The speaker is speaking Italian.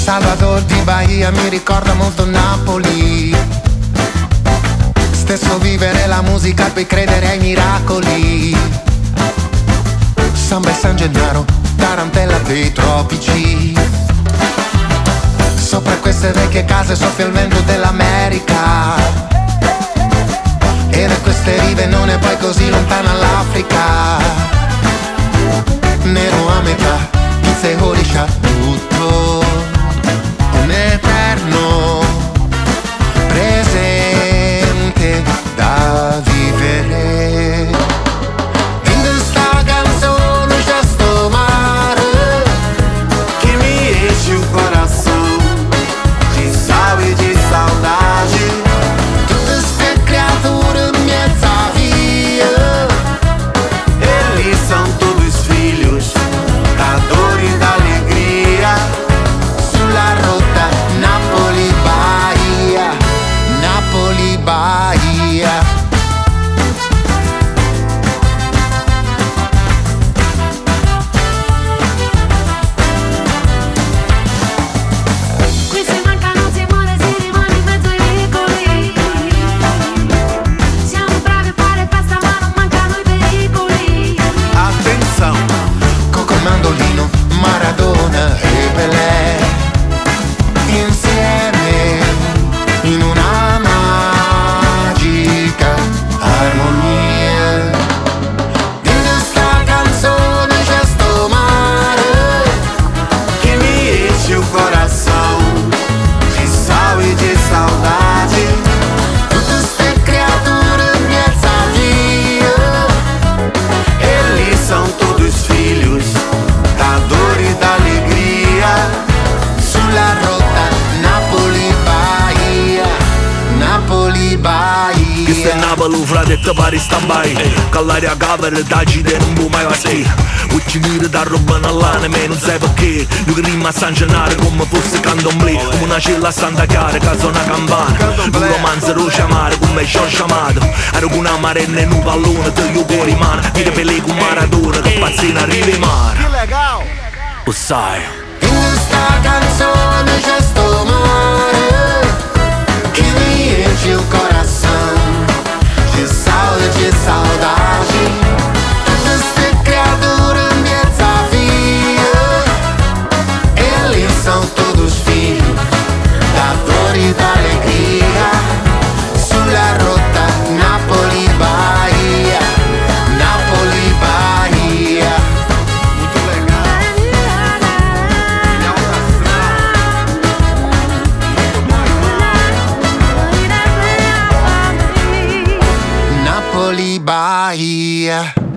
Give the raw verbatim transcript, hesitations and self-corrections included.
Salvador di Bahia mi ricorda molto Napoli. Stesso vivere la musica, poi credere ai miracoli. Samba e San Gennaro, tarantella dei tropici. Sopra queste vecchie case soffia il vento dell'America. E da queste rive non è poi così lontana l'Africa. Nero a metà, pizza e horisha, tutto un eterno presente da vivere. In esta canzone c'è sto mare que me enche o coração de sal e de saudade. tutte ste creature in mezza via. Eles são todos filhos da dor e da alegria. Sulla rotta Napoli-Bahia, Napoli-Bahia. Qui si manca, non si muore, si rimane in mezzo ai vicoli. Siamo bravi a fare festa ma non mancano i pericoli. Atenção, Coco Mandolino, Maradona e Pelé, insieme in una magica armonia. In questa canzone c'è sto mare que me enche o coração de sal e de saudade. tutte ste creature in mezza via. Eles são todos filhos da dor e da alegria. Sulla rotta Napoli-Bahia, Napoli-Bahia. Questo è Napoli, frate, te pare stand-by. Con l'aria cavere, tagite, non può mai partire. Oggi mira da roba nell'anima, me non sai perché. Io che rima a San Gennaro come fosse candomblé. Come una cella a Santa Chiara, che suona campana. Un romanzo lo chiamare come ci ho chiamato. Ero con una marena in un pallone, te io cuore in mano. Vire per lei con Maradona, che pazzina arriva in mare. Lo sai. In questa canzone c'è sto mare che mi enche il coração de sal e de saudade. Tutte ste creature in mezza via. Eles são todos filhos da dor e da alegria. Sulla rotta Napoli-Bahia, Napoli-Bahia. Muito legal. Em alta astral. Muito bom. Napoli-Bahia.